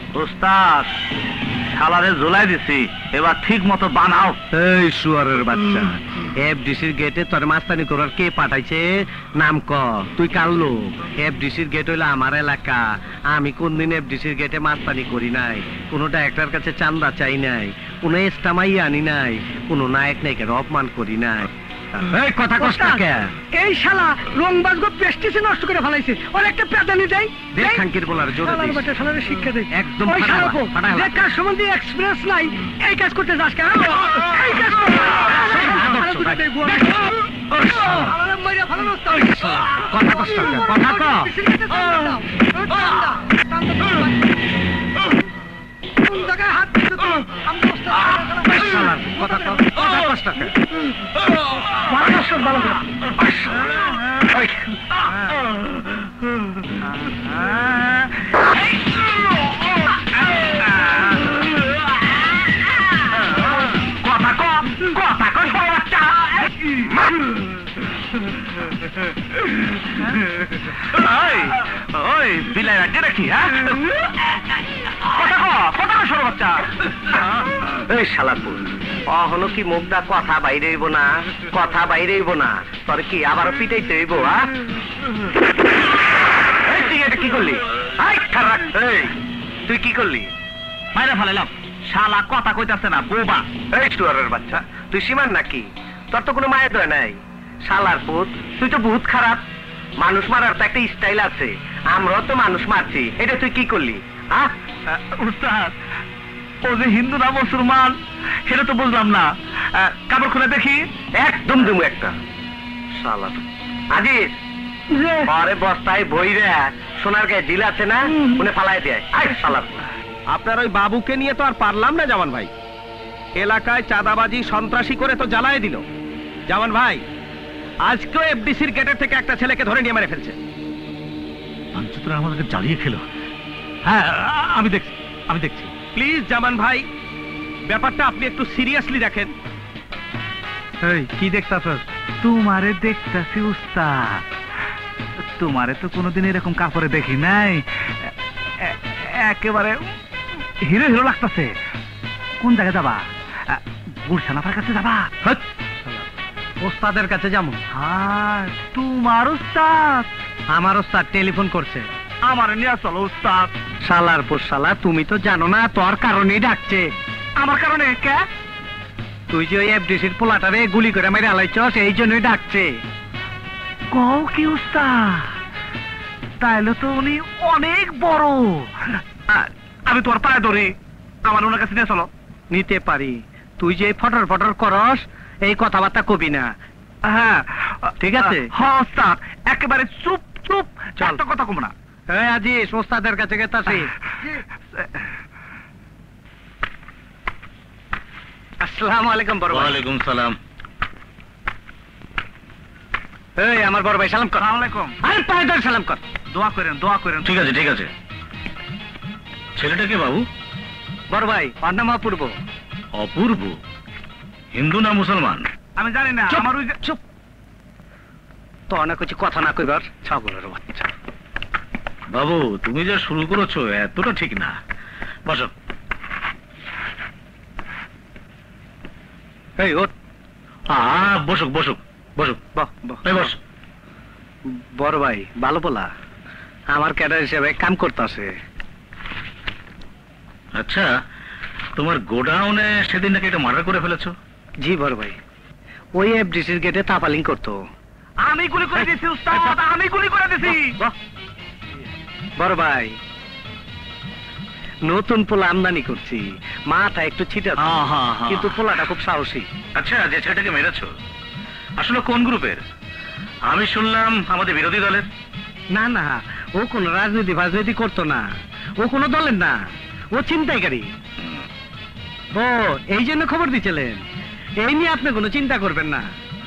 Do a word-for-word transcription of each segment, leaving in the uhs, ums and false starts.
ওস্তাদ শালারে ঝুলাই দিছি, এবার ঠিক মতো বানাও। এই শুয়ারের বাচ্চা, এফডিসির গেটে তোর মাস্তানি করার কে পাঠাইছে? নাম ক, তুই কার লোক? এফডিসির গেট হইলো আমার এলাকা। আমি কোনদিন এফডিসির গেটে মাস্তানি করি নাই, কোনো ডাইরেক্টর কাছে চান্দা চাই নাই, কোনো এস্টামাই আনি নাই, কোনো নায়ক নায়িকার অপমান করি নাই। এই কথা কষ্ট কে? এই শালা রংবাজ গো পেস্টিসে নষ্ট করে ফেলাইছে, ওর একটা পেদানি দেই। দেখ খানকির বলার জোরে শালার বাচ্চা শালারে শিক্ষা দেই একদম। ওই শালা কো যে কাজ সম্বন্ধে এক্সপেরিয়েন্স নাই, এই কাজ করতে যাস কেন? এই কাজ করতে আমারে মাইরা ফেলানো তো। কথা কষ্ট কে? কথা ক। কোন জায়গায় হাত দিতে তো আমি কষ্ট শালার কথা ক। কথা কষ্ট কে? মারা সব ভালো করে। কথা ক, কথা ক বাচ্চা। ওই ওই বিলাই রাজ্যে রাখি, হ্যাঁ? কথা ক, কথা ক সর বাচ্চা। এই শালাপুর, অহনো কি মুখটা কথা বাইরে হইব না? কথা বাইরে হইব না? তোর কি আবার পিটাইতে হইব? এই তুই এটা কি করলি? এই তুই কি করলি? মাইরা ফেলাইলাম, শালা কথা কইতাছে না, বোবা। এই শুয়ারের বাচ্চা, তুই সীমান নাকি? তোর তো কোনো মায়ের দয় নাই। শালার পুত, তুই তো বহুত খারাপ। মানুষ মারার তো একটা স্টাইল আছে, আমরাও তো মানুষ মারছি, এটা তুই কি করলি? হ্যাঁ উস্তাদ, ও যে হিন্দু না মুসলমান সেটা তো বুঝলাম না। কাপড় খুলে দেখি। একদম দুমু একটা শালা। আজিজ, পরে বস্তায় বইরে সোনার গায়ে দিল আছে না, উনি ফালাই দেয়। আই শালা, আপনার ওই বাবুকে নিয়ে তো আর পারলাম না জামান ভাই। এলাকায় চাঁদাবাজি সন্ত্রাসী করে তো জ্বালায় দিল। জামান ভাই, আজকেও এফডিসির গেটের থেকে একটা ছেলেকে ধরে নিয়ে মেরে ফেলছে। পাঞ্চুতরা আমাদেরকে জ্বালিয়ে খেলো। হ্যাঁ, আমি দেখছি, আমি দেখছি। প্লিজ জামান ভাই, ব্যাপারটা আপনি একটু সিরিয়াসলি দেখেন। এই কি দেখতাছস? তোমারে দেখতাছি উস্তাদ, তোমারে তো কোনোদিন এরকম কাপড়ে দেখি নাই। একেবারে হিরো হিরো লাগতাছে। কোন জায়গায় যাবা? গুলশানাফার কাছে যাবা? ওস্তাদের কাছে যাবো। হ্যাঁ, তোমার উস্তাদ? আমার ওস্তাদ টেলিফোন করছে। আমার নিয়ে চলো উস্তাদ। শালার পর শালা, তুমি তো জানো না তোর কারণেই ডাকছে। আমার কারণে? কে? তুই যে ওই এফডিসির পোলাটারে গুলি করে মেরে আলাইছস, এই জন্যই ডাকছে। কও কি উস্তাদ? তাইলে তো উনি অনেক বড়। আমি তোর পায়ে ধরি, আমার ওনার কাছে নিয়ে চলো। নিতে পারি, তুই যে ফটর ফটর করস এই কথাবার্তা কবি না। হ্যাঁ ঠিক আছে। হ্যাঁ উস্তাদ, একেবারে চুপ চুপ, একটা কথা কম না। এই আজিজ, ওস্তাদের কাছে গেতাছি। আসসালামু আলাইকুম বড় ভাই। ওয়ালাইকুম সালাম। এই আমার বড় ভাই, সালাম কর। আসসালামু আলাইকুম। আরে পায়ে ধরে সালাম কর। দোয়া করেন, দোয়া করেন। ঠিক আছে, ঠিক আছে। ছেলেটা কে বাবু? বড় ভাই, ওর নাম অপূর্ব। অপূর্ব? হিন্দু না মুসলমান? আমি জানি না। আমার ওই চুপ, তো অনেক কিছু কথা না কইবার ছাগলের বাচ্চা। বাবু, তুমি যা শুরু করেছো এতটা ঠিক না। বসো। এই ও হ্যাঁ, বসুক বসুক বসুক। বাহ বাহ, এই বস। বড় ভাই ভালো বলা, আমার ক্যাডার হিসেবে কাম করতেছে। আচ্ছা, তোমার গোডাউনে সেদিন নাকি এটা মার্ডার করে ফেলেছো? জি বড় ভাই, ওই এফডিসির গেটে তাপালিং করতো। আমি গুলি করে দিছি উস্তাদ, আমি গুলি করে দিছি। বড় ভাই, নতুন পোলা আমদানি করছি, মাথা একটু ছিটা, হ্যাঁ, হ্যাঁ, হ্যাঁ। কিন্তু পোলাটা খুব সাহসী। আচ্ছা, যে ছেলেটাকে মেরেছো আসলে কোন গ্রুপের? আমি শুনলাম আমাদের বিরোধী দলের। না না, ও কোন রাজনীতি ফাজনীতি করতো না, ও কোনো দলের না, ও ছিনতাইকারী। ও এই জন্য খবর দিচ্ছিলেন, এই নিয়ে আপনি কোনো চিন্তা করবেন না।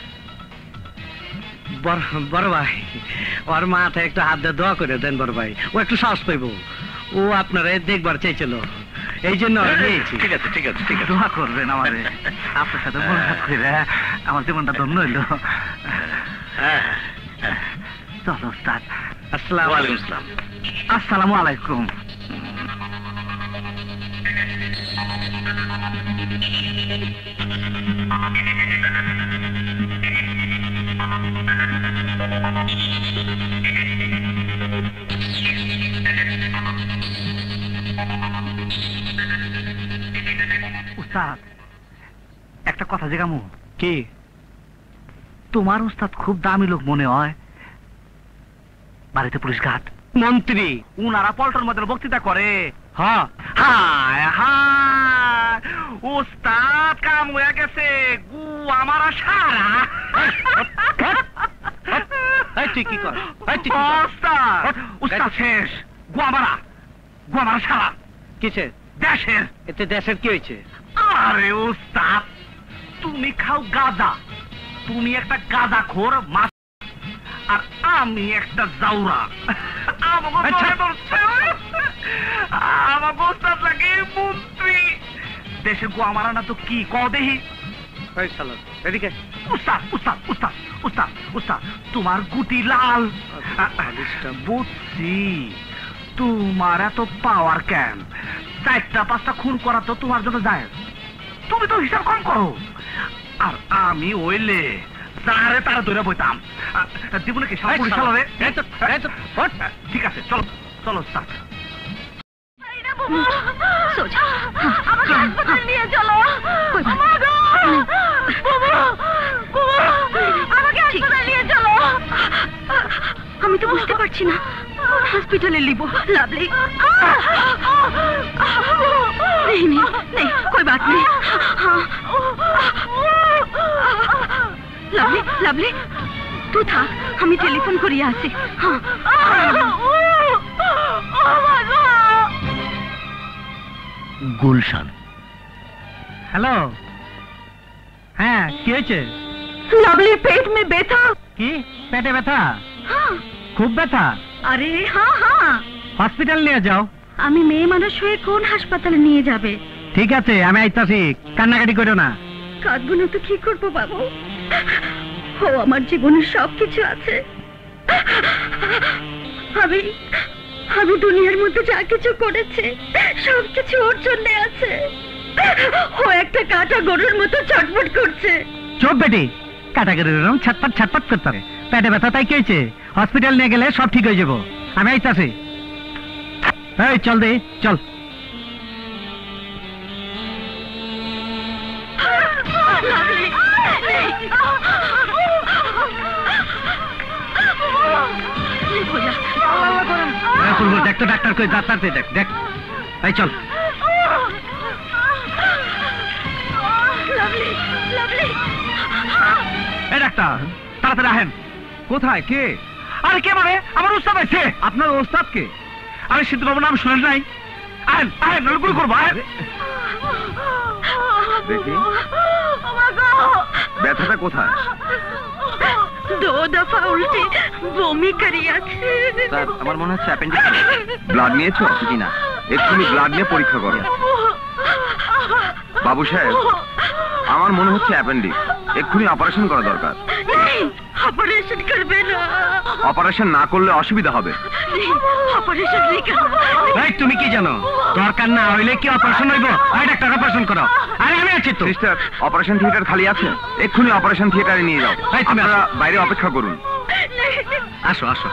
বড় ভাই, ওর মাথায় একটু হাত দিয়ে দোয়া করে দেন বড় ভাই, ও একটু সাহস পাইব। ও আপনারা দেখবার চাইছিল, এই জন্য ঠিক আছে, ঠিক আছে, ঠিক আছে। দোয়া করবেন আমারে। আপনার সাথে মোলাকাত করে আমার জীবনটা ধন্য হইল। চলো উস্তাদ। আসসালামু ওয়ালাইকুম আসসালাম। আসসালামু আলাইকুম। উস্তাদ, একটা কথা জিজ্ঞামু। কি? তোমার উস্তাদ খুব দামি লোক মনে হয়। বাড়িতে পুলিশ ঘাট মন্ত্রী উনারা পল্টন মধ্যে বক্তৃতা করে। হ্যাঁ হায় হায়, উস্তাদ কাম হয়ে গেছে, গু আমার সারা। এই তুই কি কর? এই তুই কি কর? উস্তাদ, উস্তাদ শেষ, গু আমারা, গু আমার সারা কিসের? দেশের। এতে দেশের কি হয়েছে? আরে উস্তাদ, তুমি খাও গাঁজা, তুমি একটা গাঁজা খোর মাছ, আর আমি একটা জাউরা। আমাকে ধরে ধরছে, আমাকে উস্তাদ লাগে মন্ত্রী। দেশে গো আমারা না তো কি ক দেহি। এই শালা এদিকে। উস্তাদ উস্তাদ উস্তাদ উস্তাদ উস্তাদ, তোমার গুটি লাল। বুঝছি, তোমার এত পাওয়ার কেন? চারটা পাঁচটা খুন করা তো তোমার জন্য যায়, তুমি তো হিসাব কম করো। আর আমি ওইলে তারে তারা ধরে বইতাম। দিব নাকি সালারে? ঠিক আছে, চলো চলো উস্তাদ। সোজা আমাকে হাসপাতাল নিয়ে চলো। আমাকে হাসপাতাল নিয়ে চলো। আমি তো বুঝতে পারছি না, হসপিটালে লিব। লাভলি नहीं नहीं नहीं कोई बात नहीं। हाँ लवली लवली तू था, हमें टेलीफोन करिए आसी। हाँ গুলশান। হ্যালো, হ্যাঁ কি হয়েছে? लवली पेट में बैठा। কি পেটে ব্যথা? हाँ খুব ব্যথা? अरे हाँ हाँ হসপিটাল নিয়ে যাও। আমি মেয়ে মানুষ হয়ে কোন হাসপাতালে নিয়ে যাবে? ঠিক আছে, আমি আইতাছি, কান্নাকাটি করো না। কাঁদবো না তো কি করবো বাবু? ও আমার জীবনের সব কিছু আছে। আমি আমি দুনিয়ার মধ্যে যা কিছু করেছি সব কিছু ওর জন্য আছে। ও একটা কাটা গরুর মতো ছটফট করছে। চোপ বেটি, কাটাকাটি এরকম ছাটপাট ছাটপাট করতে হবে। পেটে ব্যথা তাই কি হয়েছে? হসপিটাল নিয়ে গেলে সব ঠিক হয়ে যাবো। আমি আইতাছি। এই চল দে চল। দেখ তো ডাক্তার কই, ডাক্তার দেখ দেখ। এই চল। এই ডাক্তার, তাড়াতাড়ি আহেন। কোথায়? কে? আরে কে মানে? আমার উস্তাদ আছে। আপনার ওস্তাদ কে? আরে সিদ্ধু বাবুর নাম শুনেন নাই? আহেন আহেন, নলে গুলি করবো। আহেন। দেখি ব্যথাটা কোথায়? दो दफा उल्टी বমি করিয়াছে। স্যার, আমার মনে হচ্ছে অ্যাপেন্ডিক্স। ব্লাড নিয়েছো? জি না। এক্ষুনি ব্লাড নিয়ে পরীক্ষা করো। বাবু সাহেব, আমার মনে হচ্ছে অ্যাপেন্ডিক্স, এক্ষুনি অপারেশন করা দরকার। অপারেশন করবে না। অপারেশন না করলে অসুবিধা হবে। অপারেশন নেই করবে। এই তুমি কি জানো? দরকার না হইলে কি অপারেশন হইব? এই ডাক্তার অপারেশন করো। আরে আমি আছি তো। সিস্টার, অপারেশন থিয়েটার খালি আছে, এক্ষুনি অপারেশন থিয়েটারে নিয়ে যাও। এই তুমি আপনারা বাইরে অপেক্ষা করুন। আসো আসো।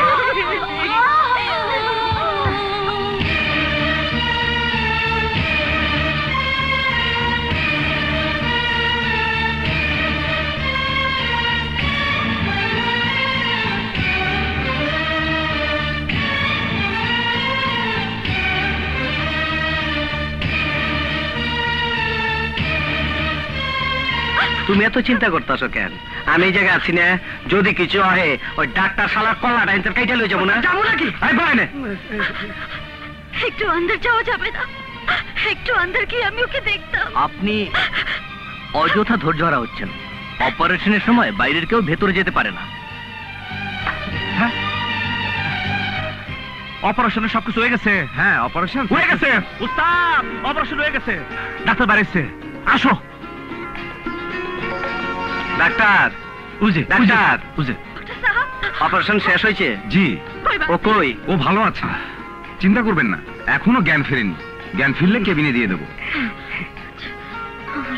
তুমি এত চিন্তা করতেছো কেন? আমি এই জায়গায় আছি না, যদি কিছু হয় ওই ডাক্তার শালার কল্লাটা ইন্টার কাইটা লই যাবো না? যাবো নাকি? এই বয় না। একটু আন্দার যাওয়া যাবে না? একটু আন্দার কি আমি ওকে দেখতাম। আপনি অযথা ধৈর্য হারা হচ্ছেন। অপারেশনের সময় বাইরের কেউ ভেতরে যেতে পারে না। অপারেশনের সবকিছু হয়ে গেছে। হ্যাঁ, অপারেশন হয়ে গেছে উস্তাদ, অপারেশন হয়ে গেছে। ডাক্তার বাড়িছে, আসো। ডাক্তার, বুঝে ডাক্তার, বুঝে অপারেশন শেষ হয়েছে? জি। ও কই? ও ভালো আছে, চিন্তা করবেন না, এখনো জ্ঞান ফেরেনি। জ্ঞান ফিরলে কেবিনে দিয়ে দেবো।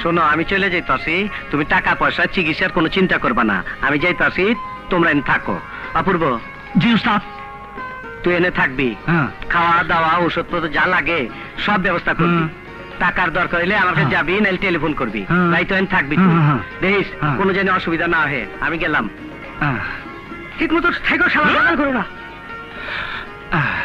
শোনো আমি চলে যাইতাছি, তুমি টাকা পয়সা চিকিৎসার কোনো চিন্তা করবা না, আমি যাইতাছি, তোমরা এনে থাকো। অপূর্ব জি উস্তাদ। তুই এনে থাকবি, হ্যাঁ খাওয়া দাওয়া ওষুধপত্র যা লাগে সব ব্যবস্থা করবি। হুম। টাকার দরকার হইলে আমার কাছে হ্যাঁ। যাবি, নাহলে টেলিফোন করবি। হ্যাঁ। তাই তো এনে থাকবি হ্যাঁ, তুই। হ্যাঁ। দেখিস হ্যাঁ। কোনো যেন অসুবিধা না হয়। আমি গেলাম। আহ, ঠিক মতো থাকো, সালা করো না। আহ।